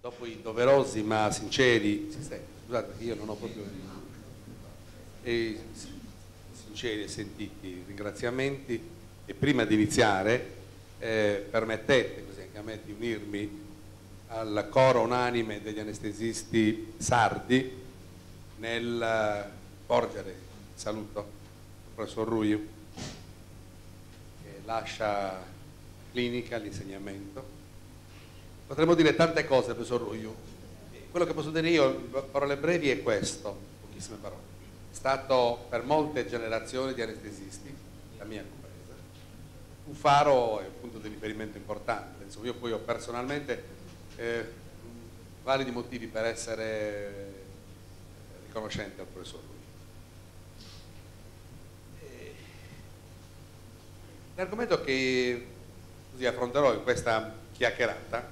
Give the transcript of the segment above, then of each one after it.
dopo i doverosi ma sinceri, scusate perché io non ho proprio sinceri e sentiti ringraziamenti, e prima di iniziare permettete così anche a me di unirmi al coro unanime degli anestesisti sardi nel porgere il saluto al professor Ruiu, che lascia clinica, l'insegnamento. Potremmo dire tante cose, professor Ruiu. Quello che posso dire io, parole brevi, è questo, pochissime parole. È stato per molte generazioni di anestesisti, la mia compresa, un faro e un punto di riferimento importante. Insomma, io poi ho personalmente validi motivi per essere riconoscente al professor Ruiu. L'argomento che così affronterò in questa chiacchierata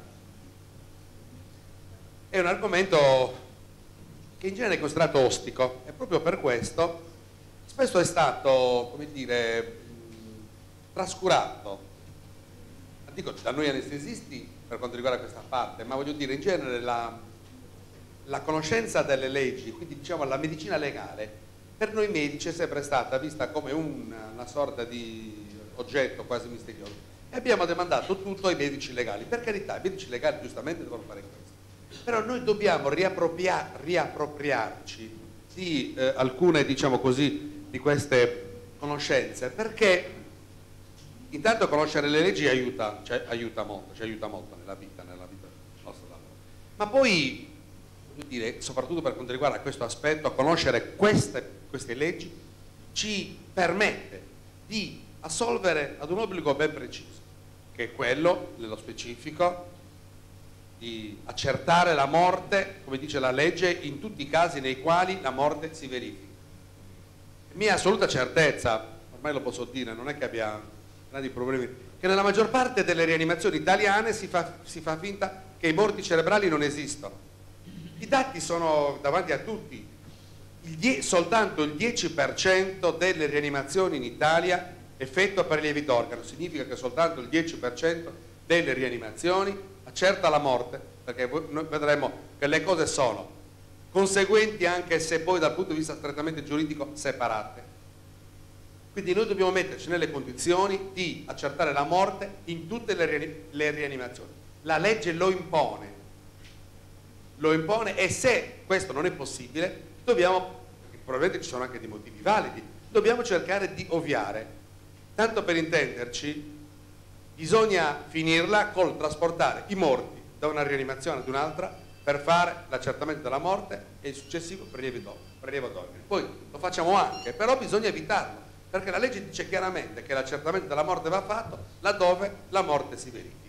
è un argomento che in genere è considerato ostico, e proprio per questo spesso è stato, come dire, trascurato, dico da noi anestesisti per quanto riguarda questa parte, ma voglio dire in genere la conoscenza delle leggi, quindi diciamo la medicina legale, per noi medici è sempre stata vista come una sorta di oggetto quasi misterioso, e abbiamo demandato tutto ai medici legali. Per carità, i medici legali giustamente devono fare questo, però noi dobbiamo riappropriarci di alcune, diciamo così, di queste conoscenze, perché intanto conoscere le leggi aiuta molto, ci aiuta molto nella vita del nostro lavoro, ma poi, voglio dire, soprattutto per quanto riguarda questo aspetto, conoscere queste leggi ci permette di assolvere ad un obbligo ben preciso, che è quello, nello specifico, di accertare la morte, come dice la legge, in tutti i casi nei quali la morte si verifica. Mia assoluta certezza, ormai lo posso dire, non è che abbia grandi problemi, che nella maggior parte delle rianimazioni italiane si fa finta che i morti cerebrali non esistono. I dati sono davanti a tutti. Soltanto il 10% delle rianimazioni in Italia effettua prelievi d'organo, significa che soltanto il 10% delle rianimazioni accerta la morte, perché noi vedremo che le cose sono conseguenti anche se poi dal punto di vista strettamente giuridico separate. Quindi noi dobbiamo metterci nelle condizioni di accertare la morte in tutte le rianimazioni. La legge lo impone, e se questo non è possibile dobbiamo, probabilmente ci sono anche dei motivi validi, dobbiamo cercare di ovviare. Tanto per intenderci, bisogna finirla col trasportare i morti da una rianimazione ad un'altra per fare l'accertamento della morte e il successivo prelievo d'organi. Poi lo facciamo anche, però bisogna evitarlo, perché la legge dice chiaramente che l'accertamento della morte va fatto laddove la morte si verifica.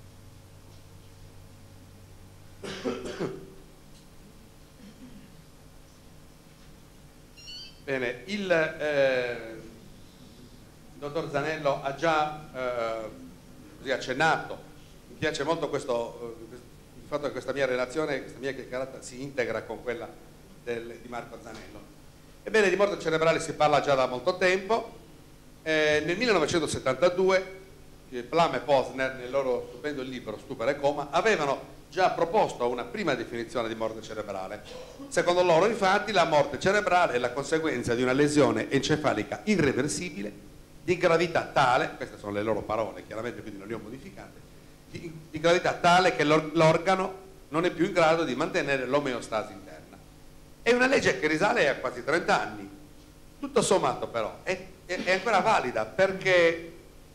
Bene, il dottor Zanello ha già così accennato. Mi piace molto il fatto che questa mia relazione, questa mia chiacchierata si integra con quella di Marco Zanello. Ebbene, di morte cerebrale si parla già da molto tempo. Nel 1972 Plum e Posner, nel loro stupendo libro Stupore e coma, avevano già proposto una prima definizione di morte cerebrale. Secondo loro, infatti, la morte cerebrale è la conseguenza di una lesione encefalica irreversibile di gravità tale, queste sono le loro parole, chiaramente, quindi non le ho modificate, di gravità tale che l'organo non è più in grado di mantenere l'omeostasi interna. È una legge che risale a quasi 30 anni, tutto sommato però è ancora valida, perché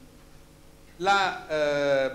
la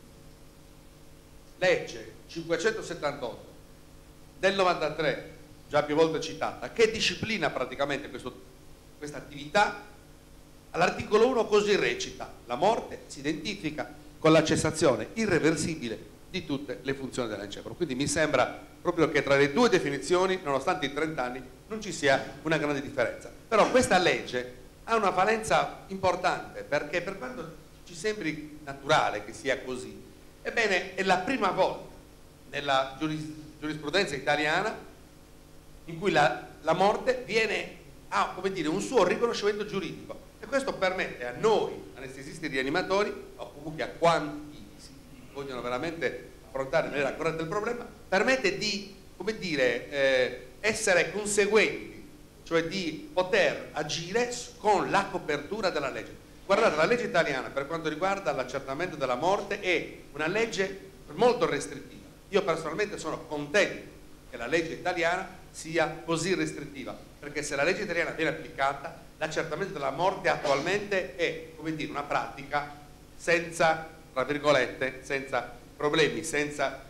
legge 578 del 93, già più volte citata, che disciplina praticamente questa attività, all'articolo 1 così recita: la morte si identifica con la cessazione irreversibile di tutte le funzioni dell'encefalo. Quindi mi sembra proprio che tra le due definizioni, nonostante i 30 anni, non ci sia una grande differenza. Però questa legge ha una valenza importante, perché per quanto ci sembri naturale che sia così, ebbene è la prima volta nella giurisprudenza italiana in cui la morte ha, come dire, un suo riconoscimento giuridico, e questo permette a noi anestesisti rianimatori, o comunque a quanti vogliono veramente affrontare in maniera corretta il problema, permette di, come dire, essere conseguenti, cioè di poter agire con la copertura della legge. Guardate, la legge italiana per quanto riguarda l'accertamento della morte è una legge molto restrittiva. Io personalmente sono contento che la legge italiana sia così restrittiva, perché se la legge italiana viene applicata, l'accertamento della morte attualmente è, come dire, una pratica senza, tra virgolette, senza problemi, senza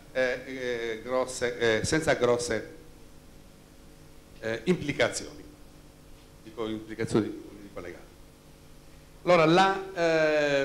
grosse implicazioni, dico implicazioni collegate. Allora, è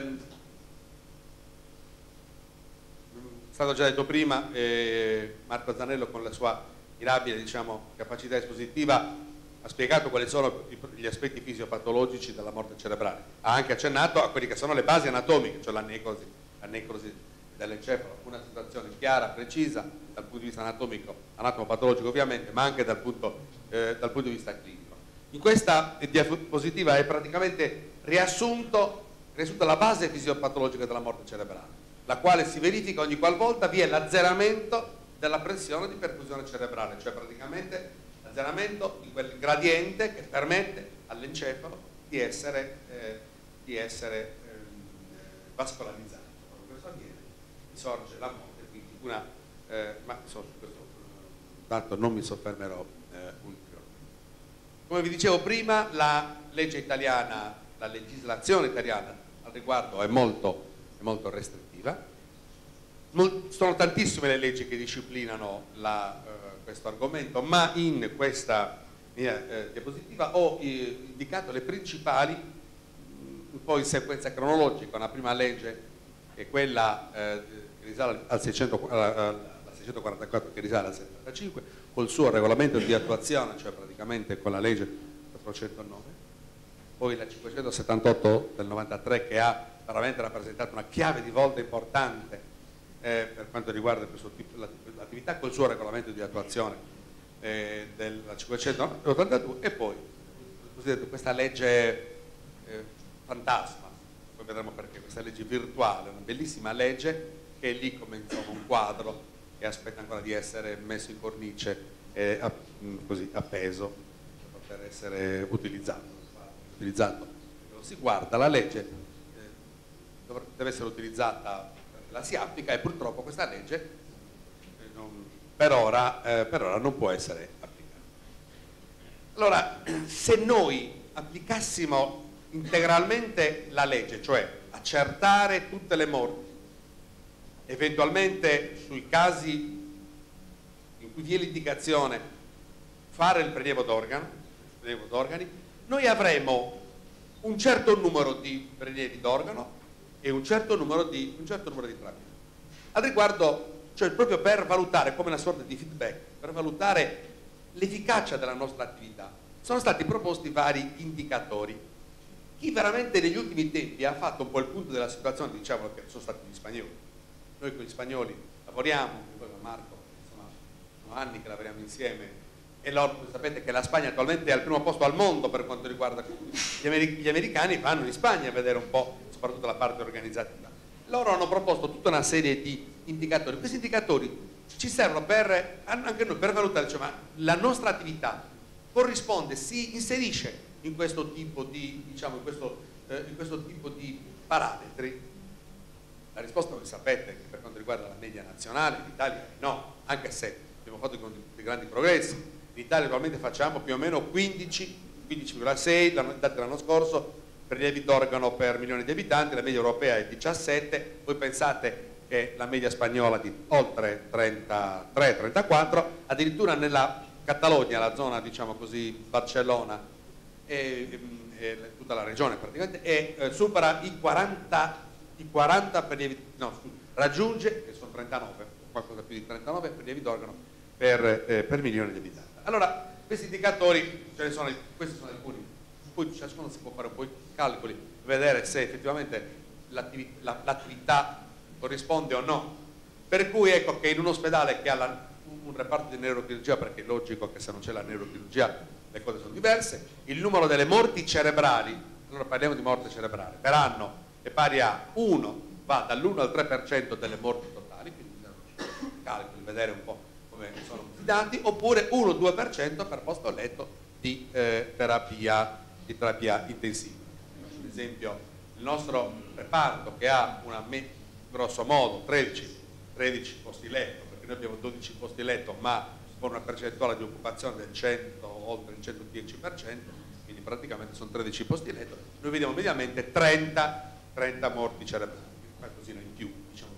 stato già detto prima, Marco Zanello con la sua mirabile, diciamo, capacità espositiva ha spiegato quali sono gli aspetti fisiopatologici della morte cerebrale, ha anche accennato a quelle che sono le basi anatomiche, cioè l'anecrosi dell'encefalo, una situazione chiara, precisa dal punto di vista anatomico, anatomo-patologico ovviamente, ma anche dal punto di vista clinico. In questa diapositiva è praticamente riassunta la base fisiopatologica della morte cerebrale, la quale si verifica ogni qualvolta vi è l'azzeramento della pressione di perfusione cerebrale, cioè praticamente l'azzeramento di quel gradiente che permette all'encefalo di essere vascolarizzato. Quando questo avviene, sorge la morte, quindi ma su questo tanto non mi soffermerò ulteriormente. Come vi dicevo prima, la legge italiana, la legislazione italiana al riguardo è molto restrittiva. Sono tantissime le leggi che disciplinano questo argomento, ma in questa mia diapositiva ho indicato le principali, un po' in sequenza cronologica. Una prima legge è quella che risale al 644, che risale al 75, col suo regolamento di attuazione, cioè praticamente con la legge 409, poi la 578 del 93 che ha veramente rappresentato una chiave di volta importante per quanto riguarda questo tipo l'attività, col suo regolamento di attuazione della 582, e poi questa legge fantasma, poi vedremo perché, questa legge virtuale, una bellissima legge che è lì come insomma un quadro che aspetta ancora di essere messo in cornice e così appeso per poter essere utilizzato. Si guarda, la legge deve essere utilizzata, la si applica, e purtroppo questa legge per ora non può essere applicata. Allora, se noi applicassimo integralmente la legge, cioè accertare tutte le morti, eventualmente sui casi in cui vi è l'indicazione fare il prelievo d'organi, noi avremo un certo numero di prelievi d'organo e un certo numero di tramite. Al riguardo, cioè proprio per valutare, come una sorta di feedback, per valutare l'efficacia della nostra attività, sono stati proposti vari indicatori. Chi veramente negli ultimi tempi ha fatto un po' il punto della situazione, diciamo che sono stati gli spagnoli. Noi con gli spagnoli lavoriamo, poi con Marco, insomma, sono anni che lavoriamo insieme, e loro, sapete che la Spagna attualmente è al primo posto al mondo per quanto riguarda gli americani, vanno in Spagna a vedere un po', soprattutto la parte organizzativa. Loro hanno proposto tutta una serie di indicatori. Questi indicatori ci servono anche noi per valutare, cioè, ma la nostra attività corrisponde, si inserisce in questo tipo di, diciamo, in questo tipo di parametri. La risposta, voi sapete che per quanto riguarda la media nazionale in Italia è no, anche se abbiamo fatto dei grandi progressi. In Italia attualmente facciamo più o meno 15,6 dati l'anno scorso prelievi d'organo per milione di abitanti, la media europea è 17, voi pensate che la media spagnola di oltre 33-34, addirittura nella Catalogna, la zona, diciamo così, Barcellona e tutta la regione praticamente, supera i 40 prelievi, no, raggiunge, che sono 39, qualcosa più di 39 prelievi d'organo per milione di abitanti. Allora, questi indicatori, questi sono alcuni, poi ciascuno si può fare un po' i calcoli, vedere se effettivamente l'attività corrisponde o no. Per cui ecco che in un ospedale che ha un reparto di neurochirurgia, perché è logico che se non c'è la neurochirurgia le cose sono diverse, il numero delle morti cerebrali, allora parliamo di morte cerebrale, per anno è pari a 1, va dall'1 al 3% delle morti totali, quindi calcoli, vedere un po' come sono questi dati, oppure 1-2% per posto letto di terapia intensiva. Ad esempio il nostro reparto, che ha grosso modo 13 posti letto, perché noi abbiamo 12 posti letto ma con una percentuale di occupazione del 100, oltre il 110%, quindi praticamente sono 13 posti letto, noi vediamo mediamente 30 morti cerebrali, qualcosina in più, diciamo.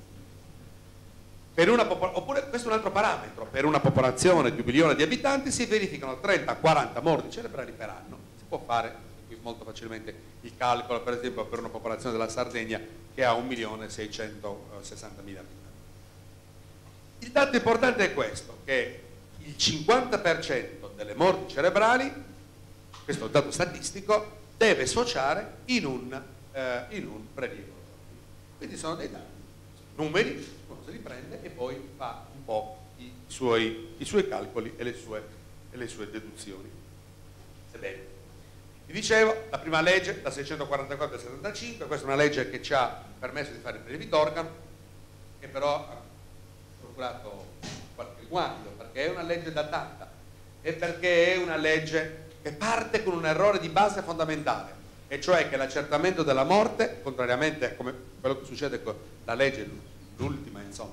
Oppure questo è un altro parametro: per una popolazione di 1 milione di abitanti si verificano 30-40 morti cerebrali per anno. Si può fare qui molto facilmente il calcolo, per esempio per una popolazione della Sardegna che ha 1.660.000 abitanti. Il dato importante è questo, che il 50% delle morti cerebrali, questo è un dato statistico, deve sfociare in un prelievo. Quindi sono dei dati, numeri, uno se li prende e poi fa un po' i suoi calcoli e le sue deduzioni. Sebbene, vi dicevo, la prima legge, la 644 del 75, questa è una legge che ci ha permesso di fare i prelievi d'organo, che però ha procurato qualche guaio, perché è una legge datata e perché è una legge che parte con un errore di base fondamentale, e cioè che l'accertamento della morte, contrariamente a come quello che succede con la legge, l'ultima insomma,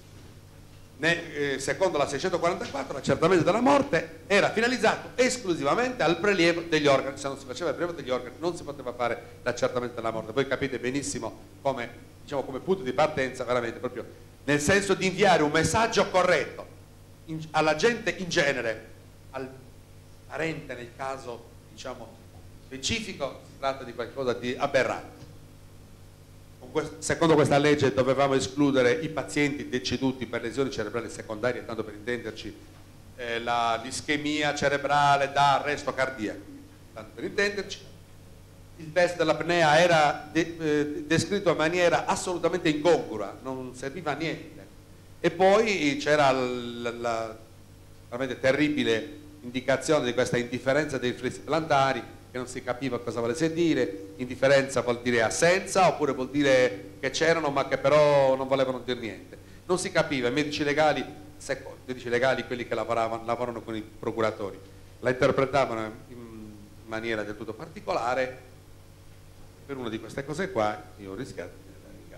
secondo la 644 l'accertamento della morte era finalizzato esclusivamente al prelievo degli organi. Se non si faceva il prelievo degli organi non si poteva fare l'accertamento della morte. Voi capite benissimo come, diciamo, come punto di partenza, veramente proprio nel senso di inviare un messaggio corretto alla gente in genere, al parente nel caso, diciamo, specifico, si tratta di qualcosa di aberrante. Secondo questa legge dovevamo escludere i pazienti deceduti per lesioni cerebrali secondarie, tanto per intenderci l'ischemia cerebrale da arresto cardiaco, tanto per intenderci. Il test dell'apnea era descritto in maniera assolutamente incongrua, non serviva a niente. E poi c'era la veramente terribile indicazione di questa indifferenza dei riflessi plantari, che non si capiva cosa volesse dire. Indifferenza vuol dire assenza, oppure vuol dire che c'erano ma che però non volevano dire niente. Non si capiva. I medici legali, quelli che lavorano con i procuratori, la interpretavano in maniera del tutto particolare. Per una di queste cose qua io ho rischiato di andare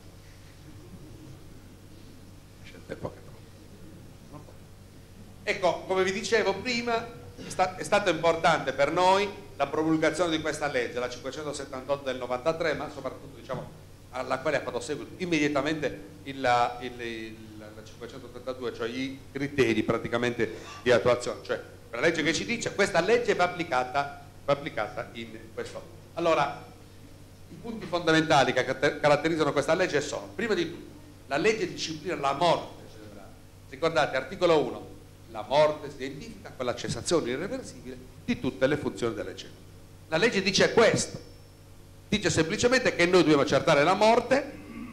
in galera. Ecco, come vi dicevo prima, è stato importante per noi la promulgazione di questa legge, la 578 del 93, ma soprattutto, diciamo, alla quale ha fatto seguito immediatamente la 532, cioè i criteri praticamente di attuazione, cioè la legge che ci dice questa legge va applicata in questo modo. Allora, i punti fondamentali che caratterizzano questa legge sono: prima di tutto, la legge disciplina la morte cerebrale. Ricordate, articolo 1, la morte si identifica con la cessazione irreversibile di tutte le funzioni delle cellule. La legge dice questo, dice semplicemente che noi dobbiamo accertare la morte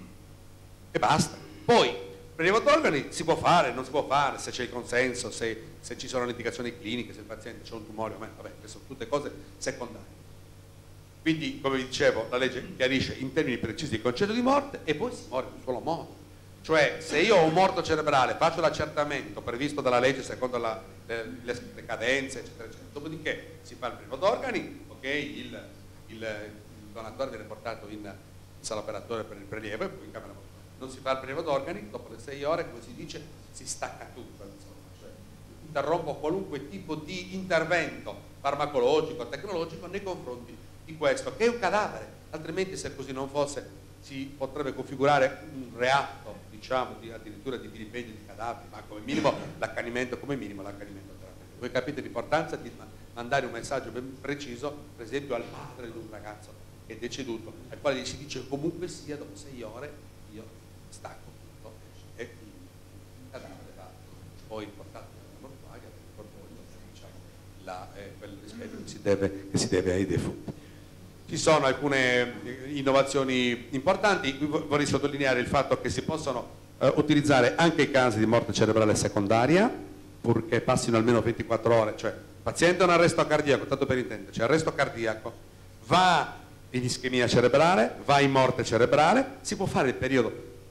e basta. Poi il prelievo d'organi si può fare, non si può fare, se c'è il consenso, se ci sono le indicazioni cliniche, se il paziente ha un tumore, vabbè, queste sono tutte cose secondarie. Quindi, come vi dicevo, la legge chiarisce in termini precisi il concetto di morte, e poi si muore in un solo modo. Cioè, se io ho un morto cerebrale, faccio l'accertamento previsto dalla legge secondo le cadenze, eccetera, eccetera. Dopodiché si fa il prelievo d'organi, ok, il donatore viene portato in sala operatoria per il prelievo e poi in camera mortuaria. Non si fa il prelievo d'organi, dopo le 6 ore, come si dice, si stacca tutto, insomma. Cioè, interrompo qualunque tipo di intervento farmacologico, tecnologico nei confronti di questo, che è un cadavere. Altrimenti, se così non fosse, si potrebbe configurare un reato, diciamo, addirittura di vilipendio di cadaveri, ma come minimo l'accanimento terapeutico. Voi capite l'importanza di mandare un messaggio ben preciso, per esempio al padre di un ragazzo che è deceduto, al quale gli si dice comunque sia, dopo 6 ore io stacco tutto e il cadavere va poi portato nella mortuaria per il cordoglio, diciamo, quel rispetto che si deve ai defunti. Ci sono alcune innovazioni importanti. Vorrei sottolineare il fatto che si possono utilizzare anche i casi di morte cerebrale secondaria, purché passino almeno 24 ore, cioè paziente in arresto cardiaco, tanto per intenderci, arresto cardiaco, va in ischemia cerebrale, va in morte cerebrale, si può fare il periodo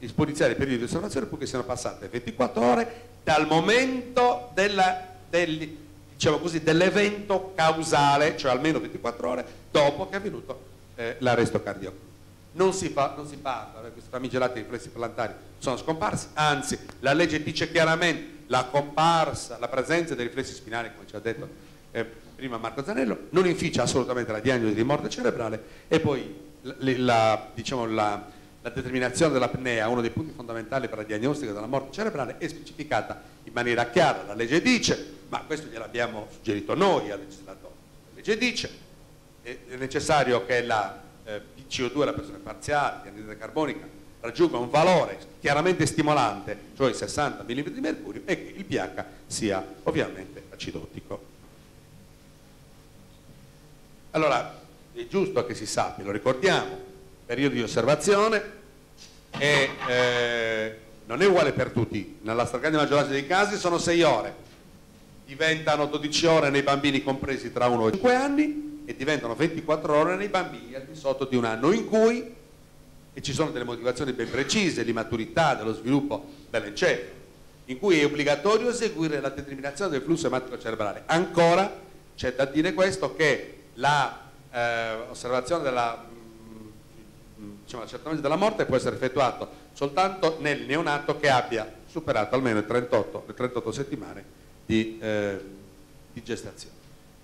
poliziari i periodi di osservazione purché siano passate 24 ore dal momento diciamo così, dell'evento causale, cioè almeno 24 ore dopo che è avvenuto l'arresto cardiaco. Non si parla, questi famigerati riflessi plantari sono scomparsi, anzi la legge dice chiaramente la comparsa, la presenza dei riflessi spinali, come ci ha detto prima Marco Zanello, non inficia assolutamente la diagnosi di morte cerebrale. E poi diciamo, la determinazione dell'apnea, uno dei punti fondamentali per la diagnostica della morte cerebrale, è specificata in maniera chiara. La legge dice, ma questo gliel'abbiamo suggerito noi al legislatore, la legge dice è necessario che la PCO2, la pressione parziale di anidride carbonica, raggiunga un valore chiaramente stimolante, cioè 60 mm di mercurio, e che il pH sia ovviamente acidottico. Allora, è giusto che si sappia, lo ricordiamo, periodo di osservazione non è uguale per tutti, nella stragrande maggioranza dei casi sono 6 ore, diventano 12 ore nei bambini compresi tra 1 e 5 anni e diventano 24 ore nei bambini al di sotto di 1 anno, in cui ci sono delle motivazioni ben precise, l'immaturità dello sviluppo dell'encefalo, in cui è obbligatorio eseguire la determinazione del flusso ematico cerebrale. Ancora c'è da dire questo, che l'osservazione l'accertamento della morte può essere effettuato soltanto nel neonato che abbia superato almeno le 38 settimane di gestazione.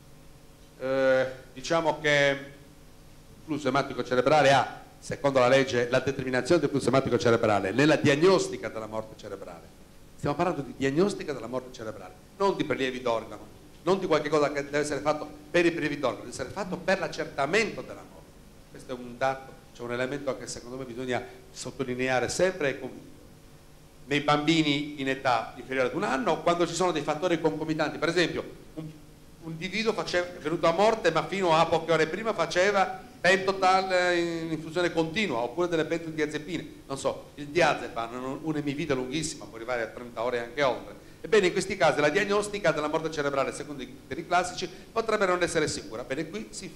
Diciamo che il flusso ematico cerebrale ha, secondo la legge, la determinazione del flusso ematico cerebrale nella diagnostica della morte cerebrale. Stiamo parlando di diagnostica della morte cerebrale, non di prelievi d'organo, non di qualche cosa che deve essere fatto per i prelievi d'organo, deve essere fatto per l'accertamento della morte. Questo è un dato, c'è un elemento che secondo me bisogna sottolineare sempre nei bambini in età inferiore ad 1 anno, quando ci sono dei fattori concomitanti. Per esempio, un individuo è venuto a morte, ma fino a poche ore prima faceva pentotal in infusione continua, oppure delle benzodiazepine, non so, il diazepam, un'emivita lunghissima, può arrivare a 30 ore e anche oltre. Ebbene, in questi casi la diagnostica della morte cerebrale, secondo i criteri classici, potrebbe non essere sicura. Bene, qui si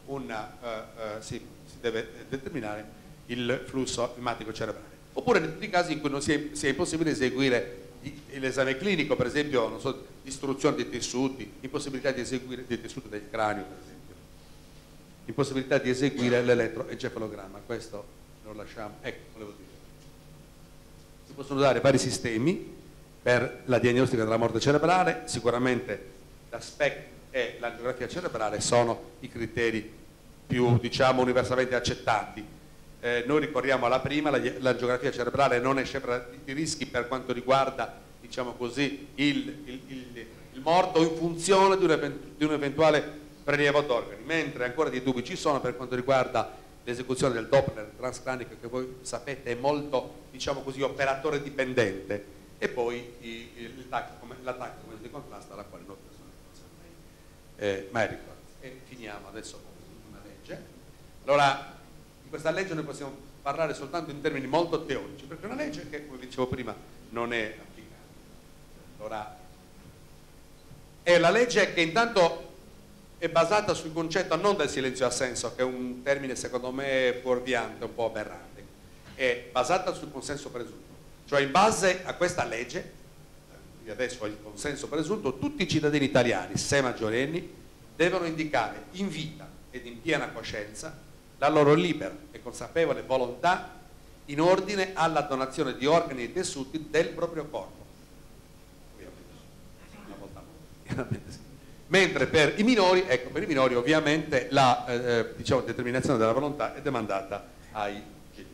deve determinare il flusso ematico cerebrale. Oppure in tutti i casi in cui non sia impossibile eseguire l'esame clinico, per esempio, non so, distruzione dei tessuti, impossibilità di eseguire dei tessuti del cranio, per esempio, impossibilità di eseguire l'elettroencefalogramma. Questo lo lasciamo. Ecco, volevo dire. Si possono dare vari sistemi per la diagnostica della morte cerebrale. Sicuramente l'ASPECT e l'angiografia cerebrale sono i criteri più, diciamo, universalmente accettati. Noi ricorriamo alla prima, l'angiografia cerebrale non è scevra di rischi per quanto riguarda, diciamo così, il morto in funzione di un eventuale prelievo d'organi, mentre ancora dei dubbi ci sono per quanto riguarda l'esecuzione del Doppler transcranico, che voi sapete è molto, diciamo così, operatore dipendente, e poi l'attacco come di contrasto, alla quale noi persone mai ricordo. E finiamo adesso con una legge. Allora, in questa legge noi possiamo parlare soltanto in termini molto teorici, perché è una legge che, come vi dicevo prima, non è applicata. Allora, è la legge che intanto è basata sul concetto non del silenzio assenso, che è un termine secondo me fuorviante, un po' aberrante, è basata sul consenso presunto. Cioè, in base a questa legge, adesso il consenso presunto, tutti i cittadini italiani, se maggiorenni, devono indicare in vita ed in piena coscienza la loro libera e consapevole volontà in ordine alla donazione di organi e tessuti del proprio corpo. Ovviamente, una volta chiaramente sì. Mentre per i minori, ecco, per i minori ovviamente la diciamo, determinazione della volontà è demandata ai genitori.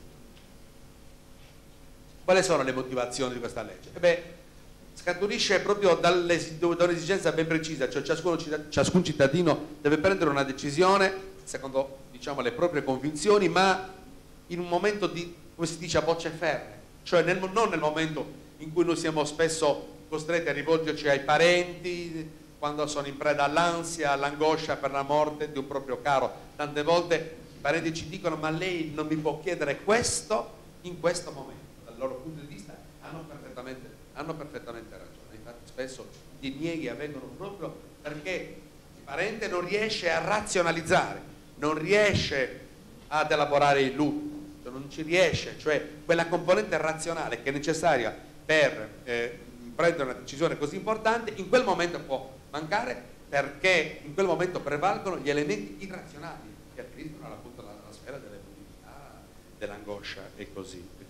Quali sono le motivazioni di questa legge? Scaturisce proprio da un'esigenza ben precisa, cioè ciascun cittadino deve prendere una decisione secondo, diciamo, le proprie convinzioni, ma in un momento di, come si dice, a bocce ferme, cioè non nel momento in cui noi siamo spesso costretti a rivolgerci ai parenti quando sono in preda all'ansia, all'angoscia per la morte di un proprio caro. Tante volte i parenti ci dicono: ma lei non mi può chiedere questo in questo momento. Dal loro punto di vista hanno perfettamente ragione. Infatti spesso i dinieghi avvengono proprio perché il parente non riesce a razionalizzare, non riesce ad elaborare il lutto, cioè non ci riesce, cioè quella componente razionale che è necessaria per prendere una decisione così importante, in quel momento può mancare, perché in quel momento prevalgono gli elementi irrazionali che attribuiscono appunto la sfera dell'emotività, dell'angoscia e così via.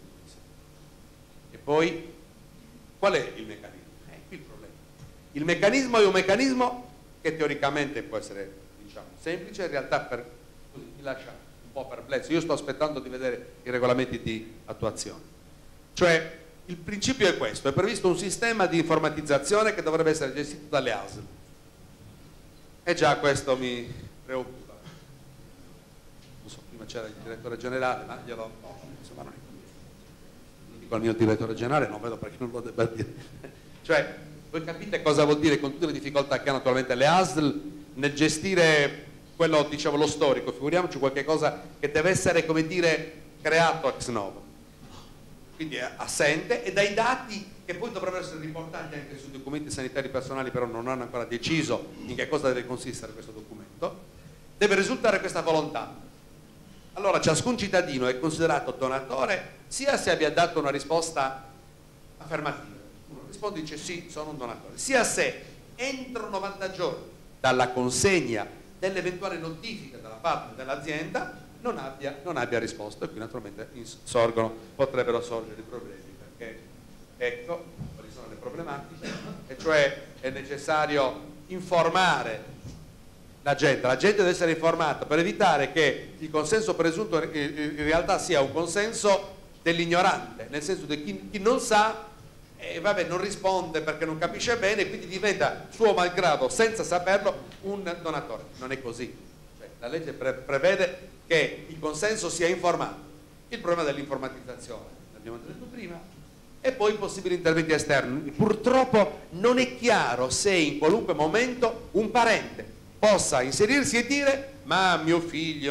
E poi qual è il meccanismo? Qui il problema. Il meccanismo è un meccanismo che teoricamente può essere, diciamo, semplice, in realtà mi lascia un po' perplesso. Io sto aspettando di vedere i regolamenti di attuazione. Cioè, il principio è questo: è previsto un sistema di informatizzazione che dovrebbe essere gestito dalle ASL. E già questo mi preoccupa. Non so, prima c'era il direttore generale, ma glielo... No, insomma, non dico al mio direttore generale, non vedo perché non lo debba dire. Cioè, voi capite cosa vuol dire, con tutte le difficoltà che hanno attualmente le ASL nel gestire quello, diciamo, lo storico, figuriamoci qualche cosa che deve essere, come dire, creato ex novo. Quindi è assente, e dai dati che poi dovrebbero essere riportati anche sui documenti sanitari personali, però non hanno ancora deciso in che cosa deve consistere questo documento, deve risultare questa volontà. Allora ciascun cittadino è considerato donatore sia se abbia dato una risposta affermativa, uno risponde e dice sì, sono un donatore, sia se entro 90 giorni dalla consegna dell'eventuale notifica da parte dell'azienda non abbia risposto, e qui naturalmente potrebbero sorgere i problemi, perché ecco quali sono le problematiche, e cioè è necessario informare la gente deve essere informata per evitare che il consenso presunto in realtà sia un consenso dell'ignorante, nel senso di chi non sa vabbè, non risponde perché non capisce bene, e quindi diventa suo malgrado, senza saperlo, un donatore. Non è così. Cioè, la legge prevede che il consenso sia informato. Il problema dell'informatizzazione, l'abbiamo detto prima, e poi possibili interventi esterni. Purtroppo non è chiaro se in qualunque momento un parente possa inserirsi e dire ma mio figlio,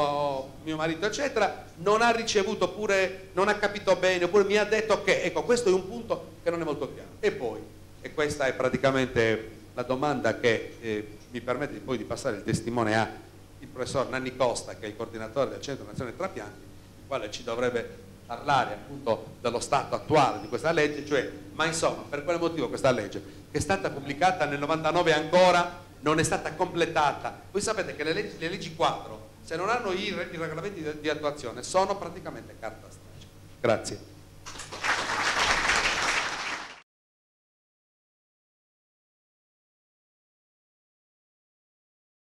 mio marito eccetera non ha ricevuto, oppure non ha capito bene, oppure mi ha detto che, ecco, questo è un punto che non è molto chiaro. E poi, e questa è praticamente la domanda che mi permette poi di passare il testimone a il professor Nanni Costa, che è il coordinatore del Centro Nazionale Trapianti, il quale ci dovrebbe parlare appunto dello stato attuale di questa legge, cioè, ma insomma, per quale motivo questa legge, che è stata pubblicata nel 99 ancora, non è stata completata. Voi sapete che le leggi quadro, se non hanno i regolamenti di attuazione, sono praticamente carta straccia. Grazie.